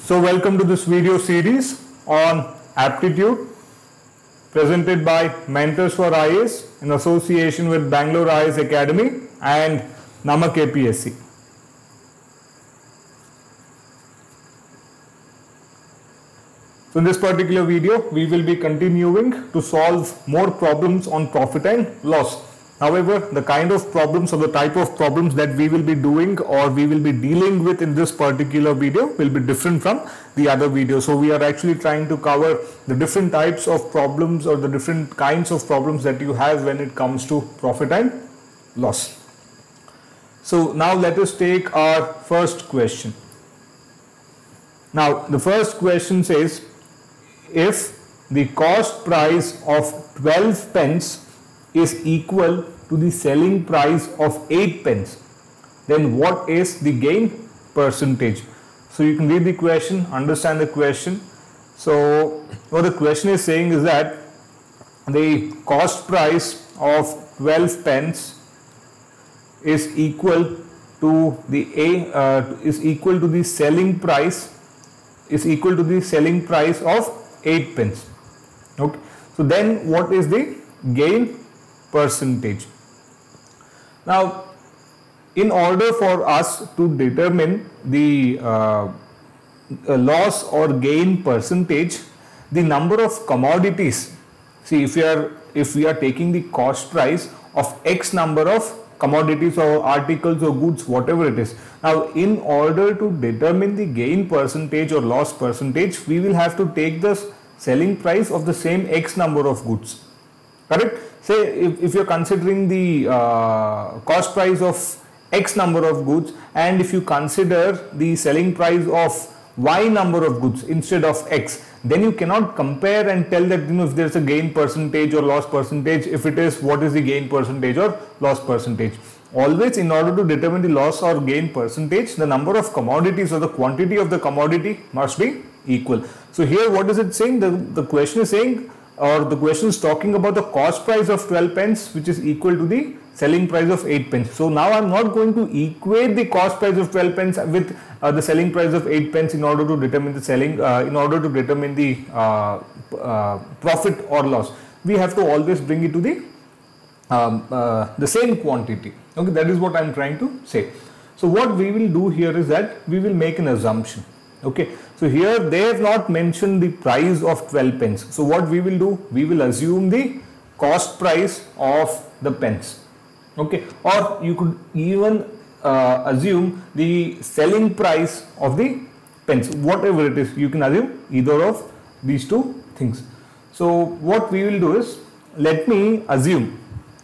So welcome to this video series on aptitude presented by Mentors for IAS in association with Bangalore IAS Academy and Namak APSC. So in this particular video, we will be continuing to solve more problems on profit and loss. However, the kind of problems or the type of problems that we will be doing or we will be dealing with in this particular video will be different from the other videos. So we are actually trying to cover the different types of problems or the different kinds of problems that you have when it comes to profit and loss. So now let us take our first question. Now the first question says, if the cost price of 12 pence is equal to the selling price of 8 pence, then what is the gain percentage? So you can read the question, understand the question. So what the question is saying is that the cost price of 12 pence is equal to the selling price of 8 pence. Okay. So then what is the gain percentage? Now, in order for us to determine the loss or gain percentage, the number of commodities. See, if we are taking the cost price of X number of commodities or articles or goods, whatever it is. Now, in order to determine the gain percentage or loss percentage, we will have to take the selling price of the same X number of goods. Correct? Say if you are considering the cost price of X number of goods, and if you consider the selling price of Y number of goods instead of X, then you cannot compare and tell that if there is a gain percentage or loss percentage. If it is, what is the gain percentage or loss percentage? Always, in order to determine the loss or gain percentage, the number of commodities or the quantity of the commodity must be equal. So here what is it saying? The question is saying, or the question is talking about the cost price of 12 pence which is equal to the selling price of 8 pence. So now I am not going to equate the cost price of 12 pence with the selling price of 8 pence in order to determine the profit or loss. We have to always bring it to the same quantity. Okay, that is what I am trying to say. So what we will do here is that we will make an assumption. Okay, so here they have not mentioned the price of 12 pence. So what we will do, we will assume the cost price of the pence. Okay, or you could even assume the selling price of the pence, whatever it is, you can assume either of these two things. So what we will do is, let me assume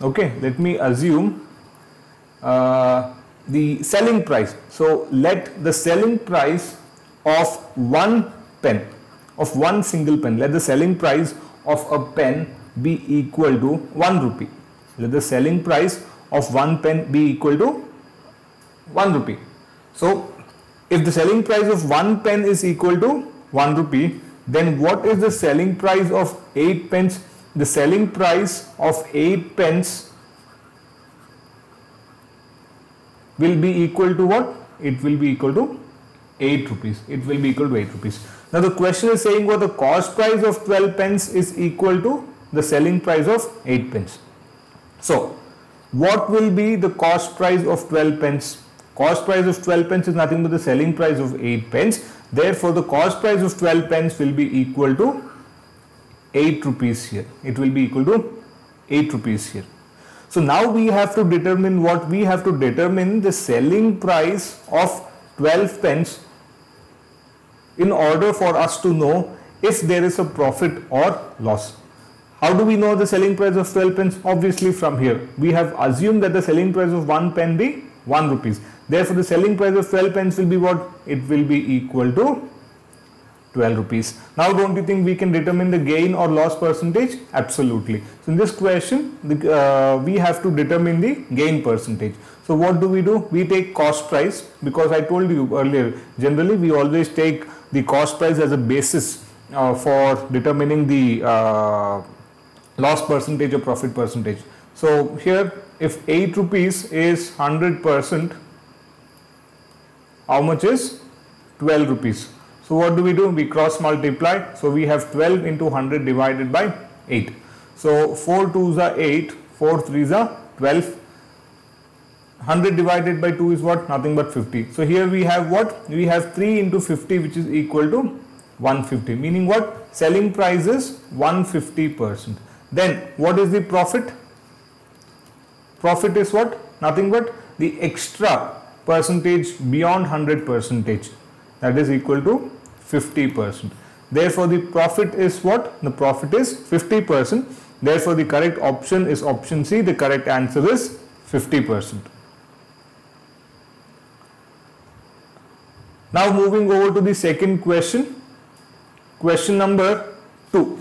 the selling price. So let the selling price of one pen, of one single pen, let the selling price of a pen be equal to 1 rupee. Let the selling price of one pen be equal to 1 rupee. So if the selling price of one pen is equal to 1 rupee, then what is the selling price of 8 pence? The selling price of 8 pence will be equal to what? It will be equal to 8 rupees. It will be equal to 8 rupees. Now the question is saying what the cost price of 12 pence is equal to the selling price of 8 pence. So what will be the cost price of 12 pence? Cost price of 12 pence is nothing but the selling price of 8 pence. Therefore the cost price of 12 pence will be equal to 8 rupees here. It will be equal to 8 rupees here. So now we have to determine what? We have to determine the selling price of 12 pence in order for us to know if there is a profit or loss. How do we know the selling price of 12 pence? Obviously from here. We have assumed that the selling price of 1 pen be 1 rupees. Therefore the selling price of 12 pence will be what? It will be equal to 12 rupees. Now don't you think we can determine the gain or loss percentage? Absolutely. So in this question, we have to determine the gain percentage. So what do? We take cost price, because I told you earlier, generally we always take the cost price as a basis for determining the loss percentage or profit percentage. So here, if 8 rupees is 100%, how much is 12 rupees? So So what do? We cross multiply. So we have 12 into 100 divided by 8. So 4 2s are 8, 4 3s are 12. 100 divided by 2 is what? Nothing but 50. So here we have what? We have 3 into 50, which is equal to 150. Meaning what? Selling price is 150%. Then what is the profit? Profit is what? Nothing but the extra percentage beyond 100%. That is equal to 50%. Therefore the profit is what? The profit is 50%. Therefore the correct option is option C. The correct answer is 50%. Now moving over to the second question. Question number 2.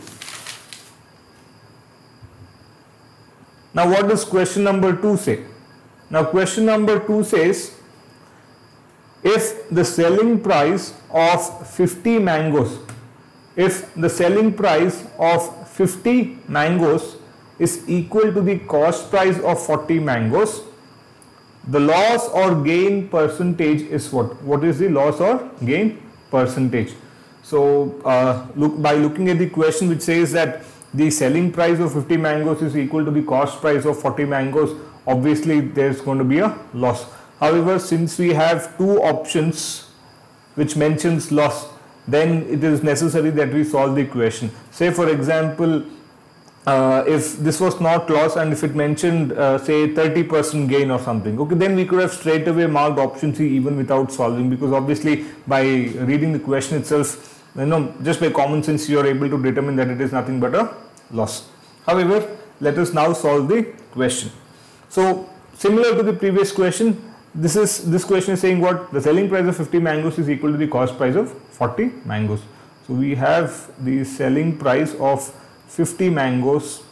Now what does question number 2 say? Now question number 2 says, if the selling price of 50 mangoes, if the selling price of 50 mangoes is equal to the cost price of 40 mangoes, the loss or gain percentage is what? What is the loss or gain percentage? So by looking at the question, which says that the selling price of 50 mangoes is equal to the cost price of 40 mangoes, obviously there's going to be a loss. However, since we have two options which mentions loss, then it is necessary that we solve the question. Say for example, if this was not loss and if it mentioned say 30% gain or something, okay, then we could have straight away marked option C even without solving, because obviously by reading the question itself, just by common sense you are able to determine that it is nothing but a loss. However, let us now solve the question. So similar to the previous question, this question is saying what? The selling price of 50 mangoes is equal to the cost price of 40 mangoes. So we have the selling price of 50 mangoes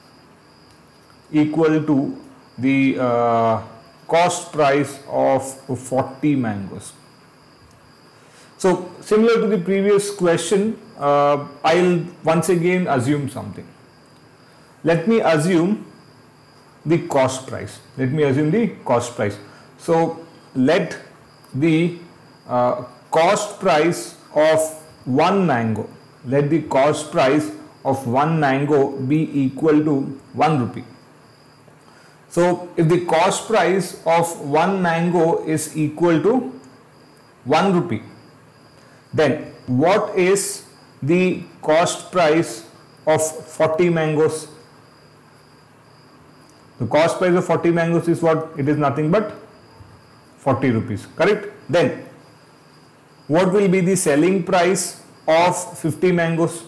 equal to the cost price of 40 mangoes. So similar to the previous question, I'll once again assume something. Let me assume the cost price. Let me assume the cost price. So let the cost price of one mango, let the cost price of one mango be equal to 1 rupee. So if the cost price of one mango is equal to 1 rupee, then what is the cost price of 40 mangoes? The cost price of 40 mangoes is what? It is nothing but 40 rupees, correct? Then what will be the selling price of 50 mangoes?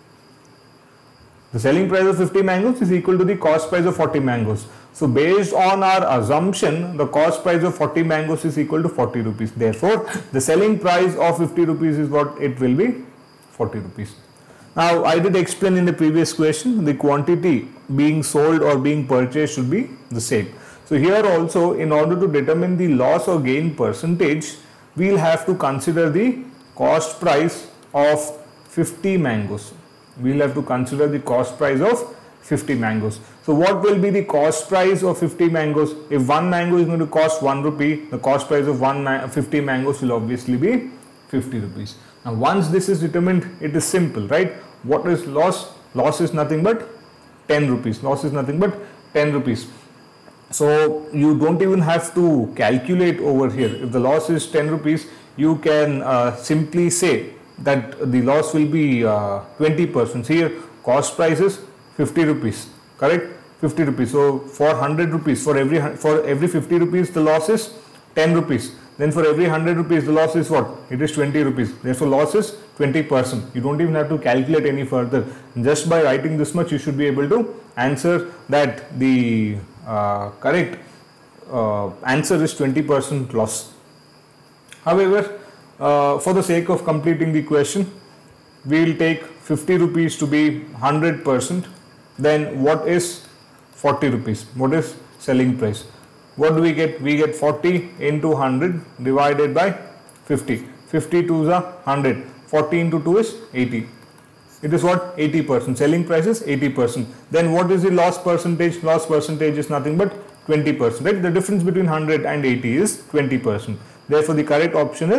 The selling price of 50 mangoes is equal to the cost price of 40 mangoes. So based on our assumption, the cost price of 40 mangoes is equal to 40 rupees. Therefore, the selling price of 50 rupees is what? It will be 40 rupees. Now, I did explain in the previous question, the quantity being sold or being purchased should be the same. So here also, in order to determine the loss or gain percentage, we will have to consider the cost price of 50 mangoes. We will have to consider the cost price of 50 mangoes. So what will be the cost price of 50 mangoes? If one mango is going to cost 1 rupee, the cost price of 50 mangoes will obviously be 50 rupees. Now once this is determined, it is simple, right? What is loss? Loss is nothing but 10 rupees. Loss is nothing but 10 rupees. So you don't even have to calculate over here. If the loss is 10 rupees, you can simply say that the loss will be 20%. So here cost price is 50 rupees, correct? 50 rupees. So for 100 rupees, for every 50 rupees, the loss is 10 rupees. Then for every 100 rupees, the loss is what? It is 20 rupees. Therefore, loss is 20%. You don't even have to calculate any further. Just by writing this much, you should be able to answer that the correct answer is 20% loss. However, for the sake of completing the question, we will take 50 rupees to be 100%. Then what is 40 rupees? What is selling price? What do we get? We get 40 into 100 divided by 50. 50 2s are 100. 40 into 2 is 80. It is what? 80%. Selling price is 80%. Then what is the loss percentage? Loss percentage is nothing but 20%. Right? The difference between 100 and 80 is 20%. Therefore, the correct option is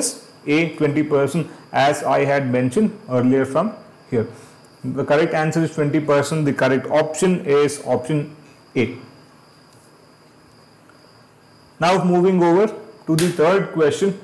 A 20%, as I had mentioned earlier from here. The correct answer is 20%. The correct option is option A. Now moving over to the third question.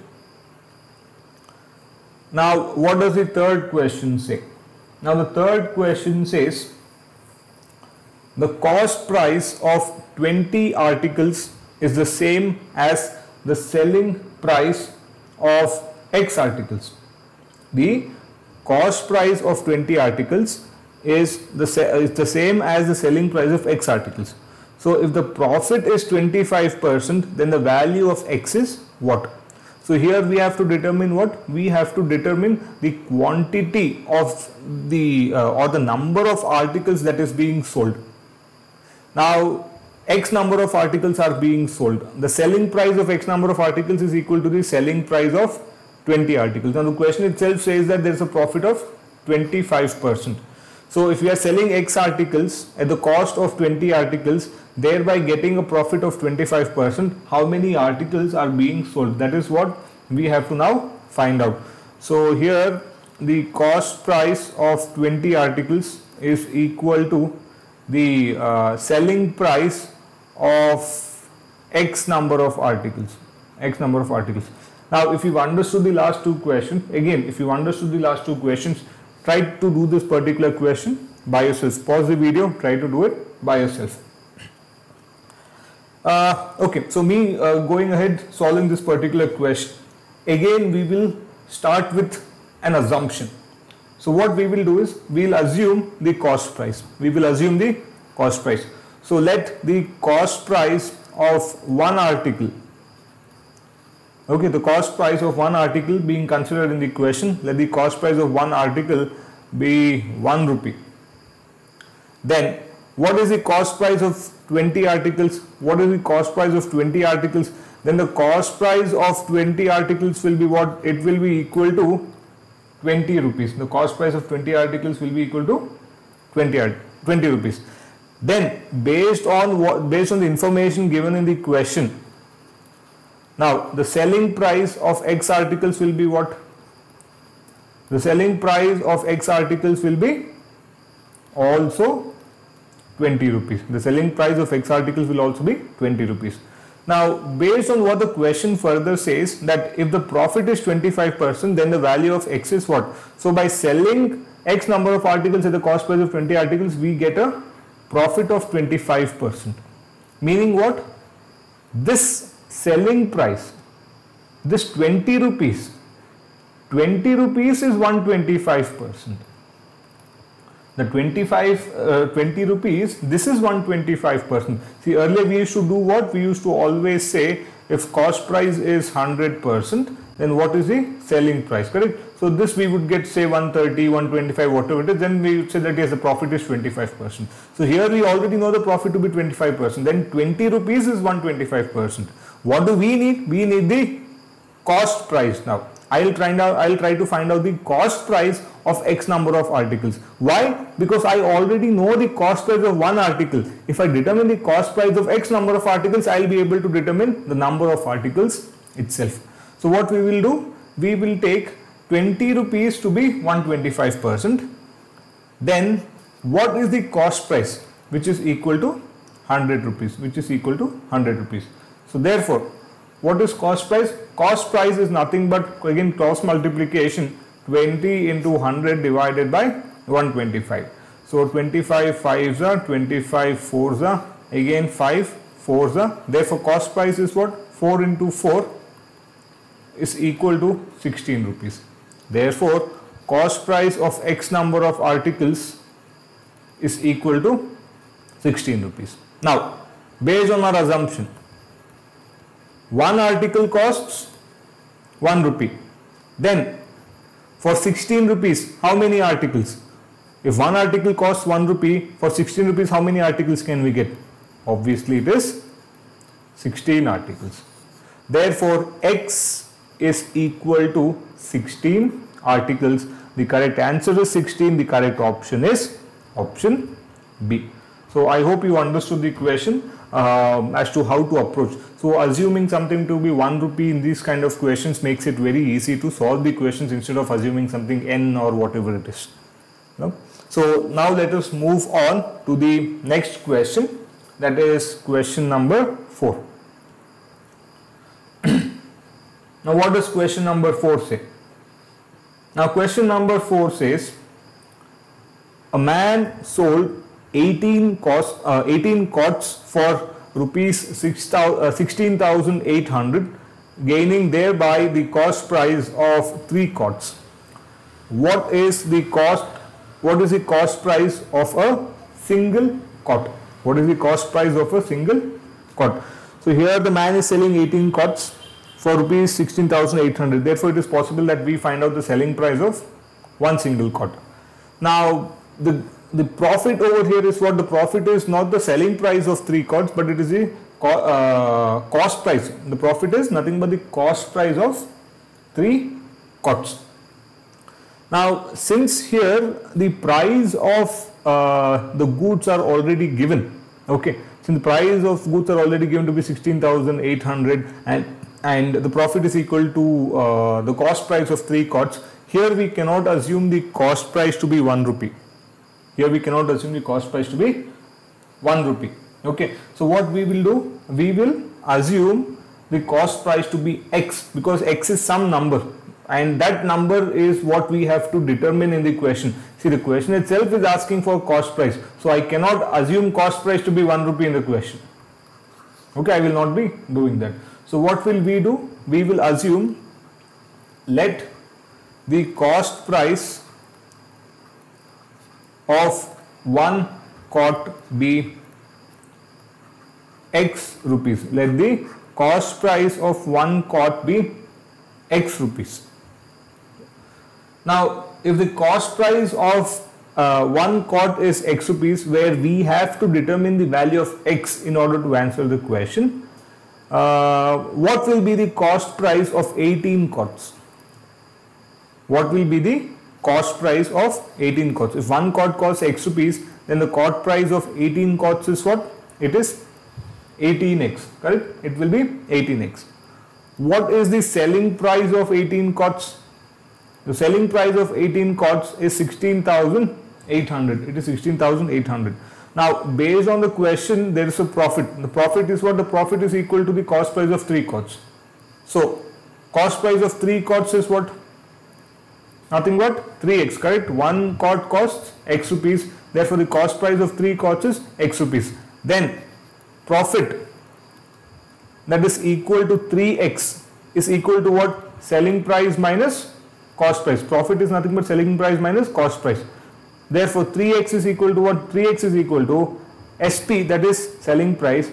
Now what does the third question say? Now the third question says the cost price of 20 articles is the same as the selling price of X articles. The cost price of 20 articles is the same as the selling price of X articles. So if the profit is 25%, then the value of X is what? So here we have to determine what? We have to determine the quantity of the or the number of articles that is being sold. Now X number of articles are being sold. The selling price of X number of articles is equal to the selling price of 20 articles. Now the question itself says that there is a profit of 25%. So if we are selling X articles at the cost of 20 articles, thereby getting a profit of 25%, how many articles are being sold? That is what we have to now find out. So here the cost price of 20 articles is equal to the selling price of X number of articles. X number of articles. Now if you've understood the last two questions, again if you understood the last two questions, try to do this particular question by yourself. Pause the video, try to do it by yourself. Okay, so me going ahead solving this particular question. Again we will start with an assumption. So what we will do is we will assume the cost price. We will assume the cost price. So let the cost price of one article, okay, the cost price of one article being considered in the question, let the cost price of one article be 1 rupee. Then what is the cost price of 20 articles? What is the cost price of 20 articles? Then the cost price of 20 articles will be what? It will be equal to 20 rupees. The cost price of 20 articles will be equal to 20 rupees. Then based on the information given in the question, now the selling price of X articles will be what? The selling price of X articles will be also 20 rupees. The selling price of X articles will also be 20 rupees. Now based on what the question further says, that if the profit is 25%, then the value of X is what? So by selling X number of articles at the cost price of 20 articles, we get a profit of 25%. Meaning what? This selling price, this 20 rupees is 125%. The 20 rupees, this is 125%. See, earlier we used to do what? We used to always say if cost price is 100%, then what is the selling price, correct? So this we would get say 130, 125, whatever it is, then we would say that yes, the profit is 25%. So here we already know the profit to be 25%, then 20 rupees is 125%. What do we need? We need the cost price. Now I'll try to find out the cost price of X number of articles. Why? Because I already know the cost price of one article. If I determine the cost price of X number of articles, I'll be able to determine the number of articles itself. So what we will do? We will take 20 rupees to be 125%. Then what is the cost price? Which is equal to 100 rupees. Which is equal to 100 rupees. So therefore, what is cost price? Cost price is nothing but again cross multiplication, 20 into 100 divided by 125. So 25 5s are, 25 4s are, again 5 4s are. Therefore cost price is what? 4 into 4 is equal to 16 rupees. Therefore cost price of X number of articles is equal to 16 rupees. Now based on our assumption, one article costs 1 rupee. Then for 16 rupees, how many articles? If one article costs 1 rupee, for 16 rupees, how many articles can we get? Obviously it is 16 articles. Therefore X is equal to 16 articles. The correct answer is 16. The correct option is option B. So I hope you understood the question as to how to approach. So assuming something to be 1 rupee in these kind of questions makes it very easy to solve the questions instead of assuming something n or whatever it is. No? So now let us move on to the next question, that is question number 4. Now what does question number 4 say? Now question number 4 says, a man sold 18 cots for rupees 16,800, gaining thereby the cost price of 3 cots. What is the cost price of a single cot? What is the cost price of a single cot? So here the man is selling 18 cots for rupees 16,800. Therefore, it is possible that we find out the selling price of one single cot. Now, the profit over here is what? The profit is not the selling price of 3 cots, but it is the cost price. The profit is nothing but the cost price of 3 cots. Now, since here the price of the goods are already given, okay, since the price of goods are already given to be 16,800 and the profit is equal to the cost price of 3 cots, here we cannot assume the cost price to be 1 rupee. Here we cannot assume the cost price to be 1 rupee. Okay, so what we will do? We will assume the cost price to be x, because x is some number, and that number is what we have to determine in the question. See, the question itself is asking for cost price, so I cannot assume cost price to be 1 rupee in the question. Okay, I will not be doing that. So what will we do? We will assume, let the cost price of 1 cot be x rupees. Let the cost price of 1 cot be x rupees. Now, if the cost price of 1 cot is x rupees, where we have to determine the value of x in order to answer the question, what will be the cost price of 18 cots? What will be the cost price of 18 cots? If 1 cot costs x rupees, then the cot price of 18 cots is what? It is 18x, correct? It will be 18x. What is the selling price of 18 cots? The selling price of 18 cots is 16,800. It is 16,800. Now, based on the question, there is a profit. The profit is what? The profit is equal to the cost price of 3 cots. So, cost price of 3 cots is what? Nothing but 3x, correct? 1 cot costs x rupees. Therefore, the cost price of 3 cots is x rupees. Then, profit, that is equal to 3x, is equal to what? Selling price minus cost price. Profit is nothing but selling price minus cost price. Therefore, 3x is equal to what? 3x is equal to SP, that is selling price,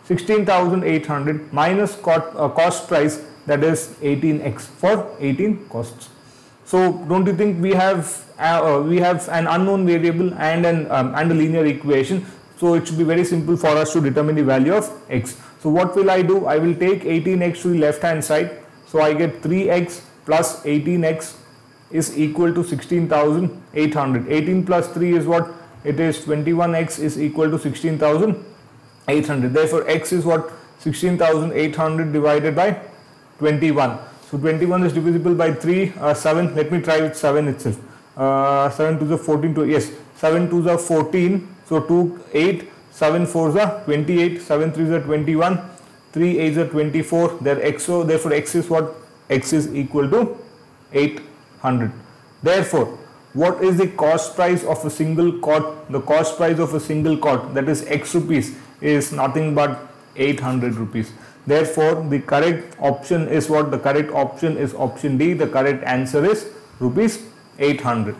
16,800 minus cost price, that is 18x for 18 costs. So, don't you think we have an unknown variable and a linear equation? So, it should be very simple for us to determine the value of x. So, what will I do? I will take 18x to the left hand side. So, I get 3x plus 18x is equal to 16,800. 18 plus 3 is what? It is 21x is equal to 16,800. Therefore, x is what? 16,800 divided by 21. So, 21 is divisible by 3, 7. Let me try with 7 itself. 7 to the 14 to, yes, 7 to the 14. So, 2, 8, 7 4 is 28, 7 3 is 21, 3 8 is 24. Therefore, x is what? X is equal to 800. Therefore, what is the cost price of a single cot? The cost price of a single cot, that is x rupees, is nothing but 800 rupees. Therefore, the correct option is what? The correct option is option D. The correct answer is rupees 800.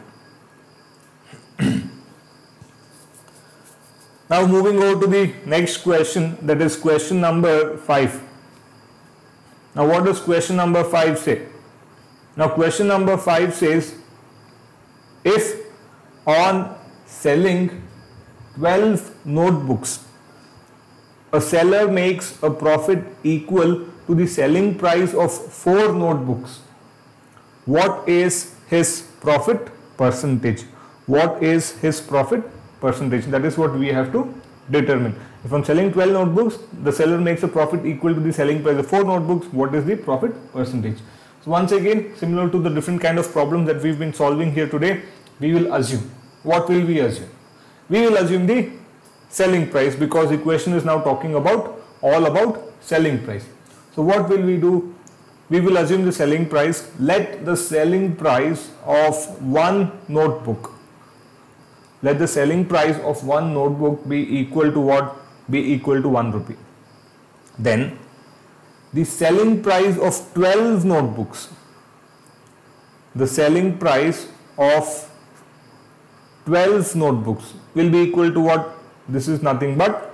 Now, moving over to the next question, that is question number 5. Now, what does question number 5 say? Now, question number 5 says, if on selling 12 notebooks, a seller makes a profit equal to the selling price of 4 notebooks, what is his profit percentage? What is his profit percentage? That is what we have to determine. If I'm selling 12 notebooks, the seller makes a profit equal to the selling price of 4 notebooks. What is the profit percentage? So once again, similar to the different kind of problems that we've been solving here today, we will assume. What will we assume? We will assume the selling price, because the question is now talking about all about selling price. So what will we do? We will assume the selling price. Let the selling price of one notebook, let the selling price of one notebook be equal to what? Be equal to 1 rupee. Then the selling price of 12 notebooks, the selling price of 12 notebooks will be equal to what? This is nothing but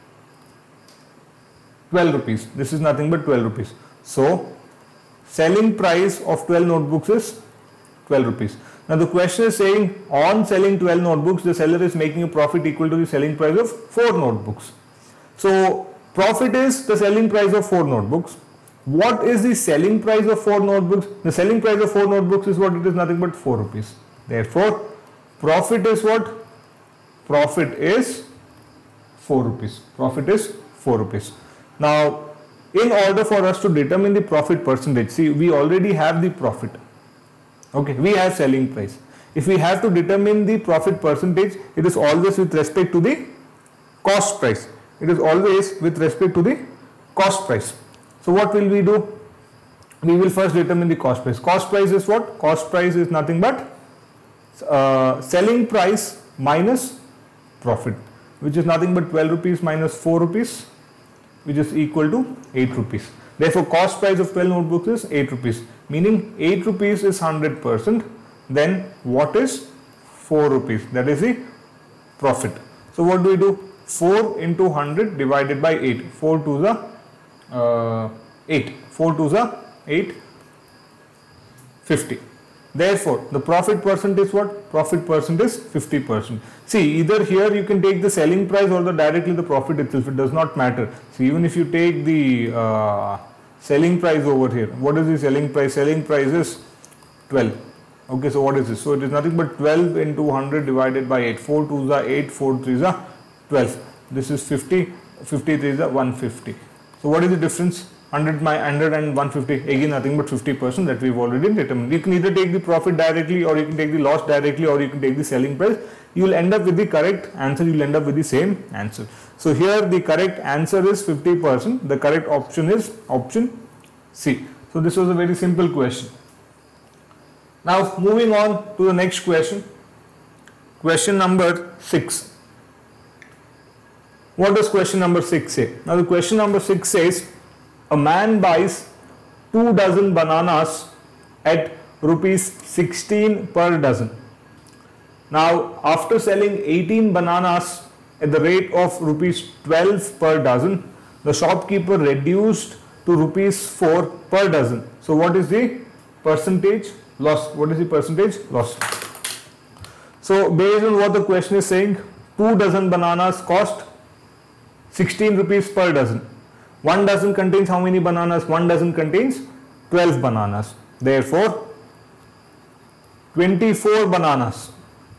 12 rupees. This is nothing but 12 rupees. So selling price of 12 notebooks is 12 rupees. Now the question is saying on selling 12 notebooks, the seller is making a profit equal to the selling price of 4 notebooks. So profit is the selling price of 4 notebooks. What is the selling price of 4 notebooks? The selling price of 4 notebooks is what? It is nothing but 4 rupees. Therefore, profit is what? Profit is 4 rupees. Profit is 4 rupees. Now, in order for us to determine the profit percentage, see, we already have the profit. Okay, we have selling price. If we have to determine the profit percentage, it is always with respect to the cost price. It is always with respect to the cost price. So what will we do? We will first determine the cost price. Cost price is what? Cost price is nothing but selling price minus profit, which is nothing but 12 rupees minus 4 rupees, which is equal to 8 rupees. Therefore, cost price of 12 notebooks is 8 rupees, meaning 8 rupees is 100%. Then what is 4 rupees? That is the profit. So what do we do? 4 into 100 divided by 8. 4 to the 8. 4 to the 8. 50. Therefore, the profit percent is what? Profit percent is 50%. See, either here you can take the selling price or directly the profit itself. It does not matter. So even if you take the selling price over here, what is the selling price? Selling price is 12. Okay, so what is this? So it is nothing but 12 into 100 divided by 8. 4 2 is 8, 4 3 is 12. This is 50, 53 is 150. So what is the difference? 100 and 150, again nothing but 50% that we've already determined. You can either take the profit directly, or you can take the loss directly, or you can take the selling price. You will end up with the correct answer. You will end up with the same answer. So here the correct answer is 50%. The correct option is option C. So this was a very simple question. Now moving on to the next question. Question number 6. What does question number 6 say? Now the question number 6 says, a man buys 2 dozen bananas at rupees 16 per dozen. Now, after selling 18 bananas at the rate of rupees 12 per dozen, the shopkeeper reduced to rupees 4 per dozen. So, what is the percentage loss? What is the percentage loss? So, based on what the question is saying, 2 dozen bananas cost 16 rupees per dozen. 1 dozen contains how many bananas? 1 dozen contains 12 bananas. Therefore, 24 bananas.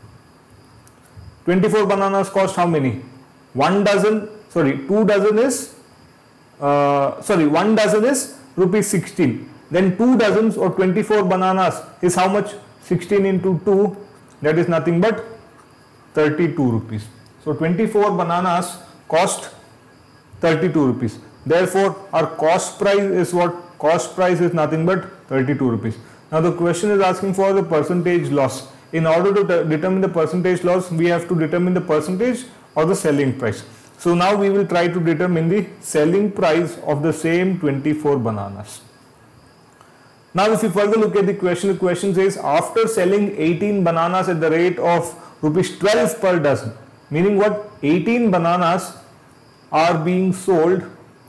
24 bananas cost how many? 1 dozen, sorry, 2 dozen is, 1 dozen is rupees 16. Then 2 dozens or 24 bananas is how much? 16 into 2, that is nothing but 32 rupees. So 24 bananas cost 32 rupees. Therefore, our cost price is what? Cost price is nothing but 32 rupees. Now the question is asking for the percentage loss. In order to determine the percentage loss, we have to determine the percentage or the selling price. So now we will try to determine the selling price of the same 24 bananas. Now if you further look at the question says, after selling 18 bananas at the rate of rupees 12 per dozen, meaning what? 18 bananas are being sold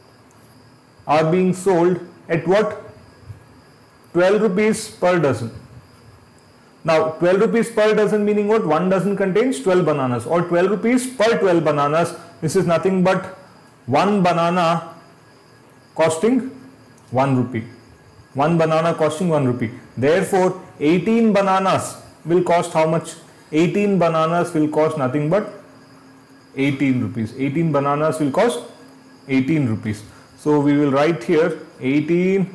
at what? 12 rupees per dozen. Now 12 rupees per dozen meaning what? 1 dozen contains 12 bananas, or 12 rupees per 12 bananas. This is nothing but 1 banana costing 1 rupee. 1 banana costing 1 rupee. Therefore 18 bananas will cost how much? 18 bananas will cost nothing but 18 rupees. 18 bananas will cost 18 rupees. So we will write here 18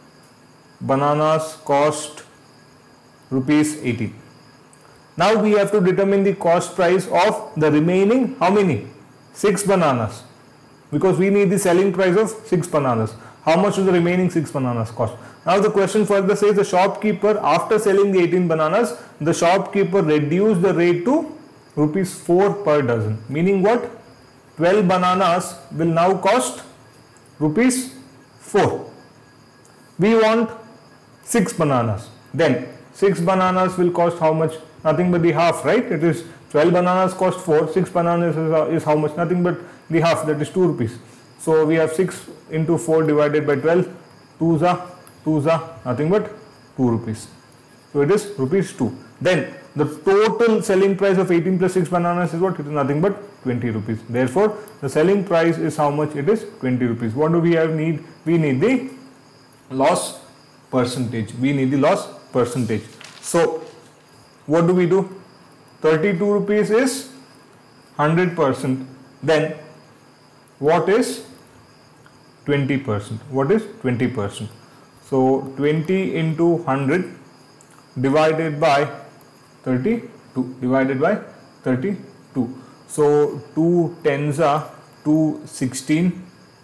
bananas cost rupees 18. Now we have to determine the cost price of the remaining how many? 6 bananas, because we need the selling price of 6 bananas. How much do the remaining 6 bananas cost? Now the question further says the shopkeeper, after selling the 18 bananas, the shopkeeper reduced the rate to rupees 4 per dozen. Meaning what? 12 bananas will now cost rupees 4. We want 6 bananas. Then 6 bananas will cost how much? Nothing but the half, right? It is 12 bananas cost 4. 6 bananas is how much? Nothing but the half, that is 2 rupees. So we have 6 into 4 divided by 12. 2s are nothing but 2 rupees. So it is rupees 2. Then the total selling price of 18 plus 6 bananas is what? It is nothing but 20 rupees. Therefore, the selling price is how much? It is 20 rupees. What do we have need? We need the loss percentage. We need the loss percentage. So what do we do? 32 rupees is 100%. Then what is 20%? What is 20%? So 20 into 100 divided by 32. Divided by 32. So 2 tens are 2 16.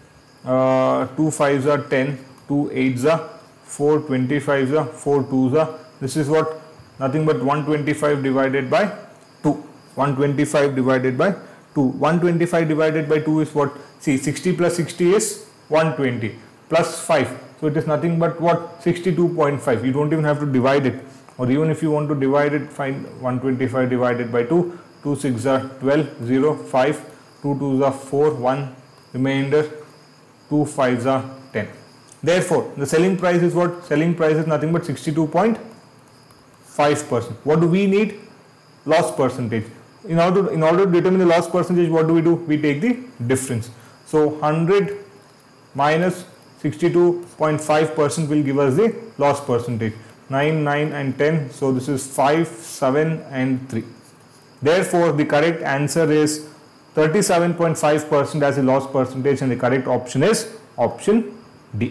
2 fives are 10. 2 eights are 4 25s are 4 twos are. This is what? Nothing but 125 divided by 2. 125 divided by 2. 125 divided by 2 is what? See, 60 plus 60 is 120 plus 5. So it is nothing but what? 62.5. You don't even have to divide it. Or even if you want to divide it, find 125 divided by 2. 2 6 are 12, 0, 5. 2 2s are 4, 1. Remainder 2 5s are 10. Therefore, the selling price is what? Selling price is nothing but 62.5%. What do we need? Loss percentage. In order to determine the loss percentage, what do? We take the difference. So 100 minus 62.5% will give us the loss percentage. 9, 9 and 10. So this is 5, 7 and 3. Therefore, the correct answer is 37.5% as a loss percentage, and the correct option is option D.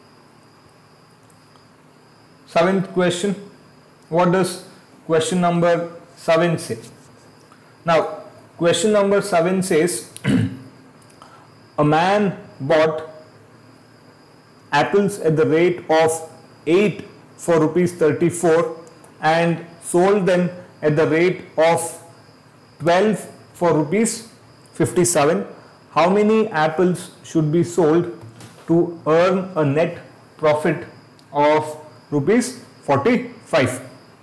7th question. What does question number 7 say? Now, question number 7 says a man bought apples at the rate of 8 for rupees 34 and sold them at the rate of 12 for rupees 57. How many apples should be sold to earn a net profit of rupees 45?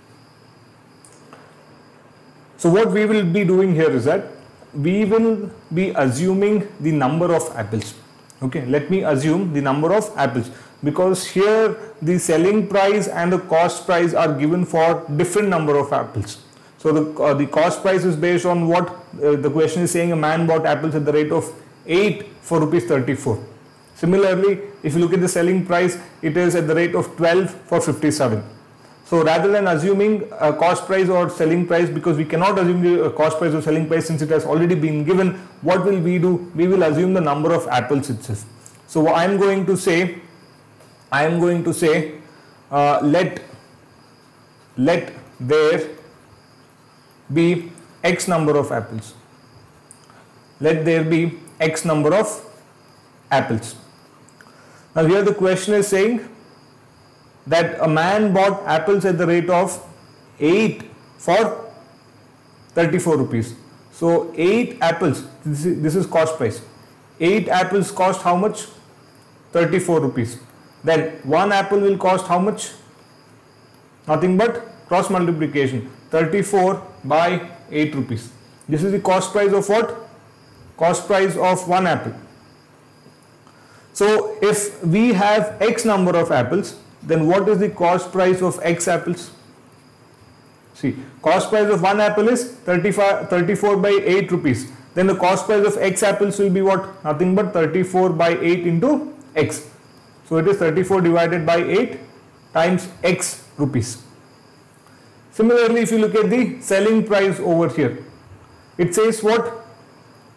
So what we will be doing here is that we will be assuming the number of apples. Okay, let me assume the number of apples, because here the selling price and the cost price are given for different number of apples. So the cost price is based on what? The question is saying a man bought apples at the rate of 8 for rupees 34. Similarly, if you look at the selling price, it is at the rate of 12 for 57. So rather than assuming a cost price or selling price, because we cannot assume the cost price or selling price since it has already been given, what will we do? We will assume the number of apples itself. So I am going to say let there be X number of apples. Let there be X number of apples. Now here the question is saying that a man bought apples at the rate of 8 for 34 rupees. So 8 apples, this is cost price. 8 apples cost how much? 34 rupees. Then 1 apple will cost how much? Nothing but cross multiplication. 34 by 8 rupees. This is the cost price of what? Cost price of 1 apple. So if we have X number of apples, then what is the cost price of X apples? See, cost price of 1 apple is 34 by 8 rupees. Then the cost price of X apples will be what? Nothing but 34 by 8 into X. So it is 34 divided by 8 times X rupees. Similarly, if you look at the selling price over here, it says what?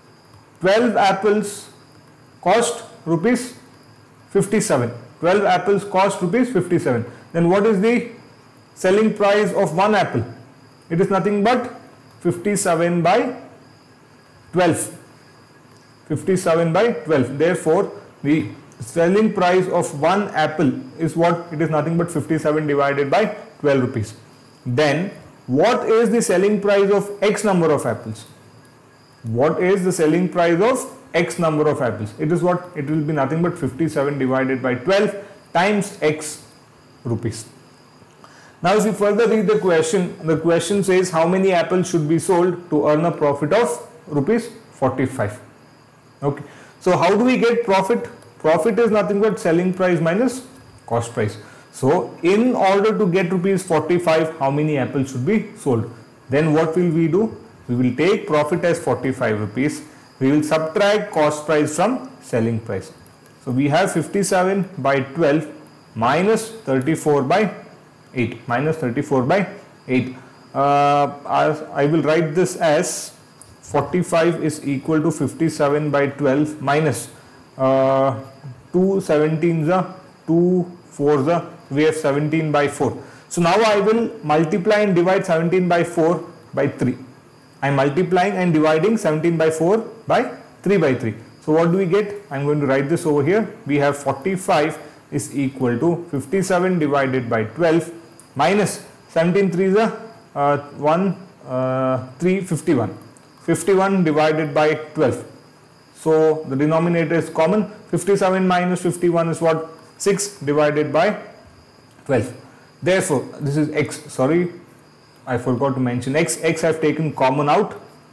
12 apples cost rupees 57. 12 apples cost rupees 57. Then what is the selling price of one apple? It is nothing but 57 by 12. 57 by 12. Therefore, the selling price of one apple is what? It is nothing but 57 divided by 12 rupees. Then what is the selling price of X number of apples? What is the selling price of X number of apples? It is what? It will be nothing but 57 divided by 12 times X rupees. Now if you further read the question says how many apples should be sold to earn a profit of rupees 45. Okay. So how do we get profit? Profit is nothing but selling price minus cost price. So in order to get rupees 45, how many apples should be sold? Then what will we do? We will take profit as 45 rupees. We will subtract cost price from selling price. So we have 57 by 12 minus 34 by 8. Minus 34 by 8. I will write this as 45 is equal to 57 by 12 minus 2 17s are 2 4s are, we have 17 by 4. So now I will multiply and divide 17 by 4 by 3. I am multiplying and dividing 17 by 4 by 3 by 3. So what do we get? I am going to write this over here. We have 45 is equal to 57 divided by 12 minus 17 3s are 3 51. 51 divided by 12. So the denominator is common. 57 minus 51 is what? 6 divided by 12. Therefore, this is X. Sorry, I forgot to mention X. X I have taken common out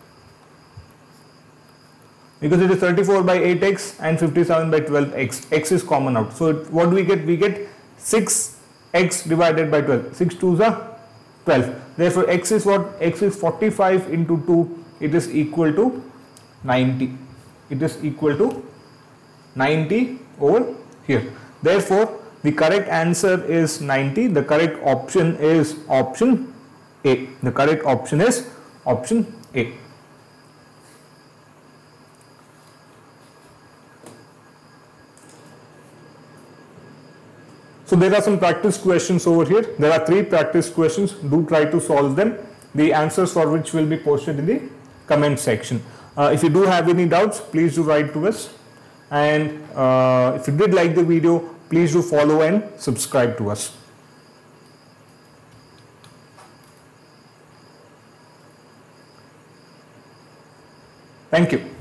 because it is 34 by 8x and 57 by 12x. X is common out. So what do we get? We get 6x divided by 12. 6 2s are 12. Therefore, X is what? X is 45 into 2. It is equal to 90. It is equal to 90 over here. Therefore, the correct answer is 90. The correct option is option A. The correct option is option A. So there are some practice questions over here. There are 3 practice questions. Do try to solve them. The answers for which will be posted in the comment section. If you do have any doubts, please do write to us. And if you did like the video, please do follow and subscribe to us. Thank you.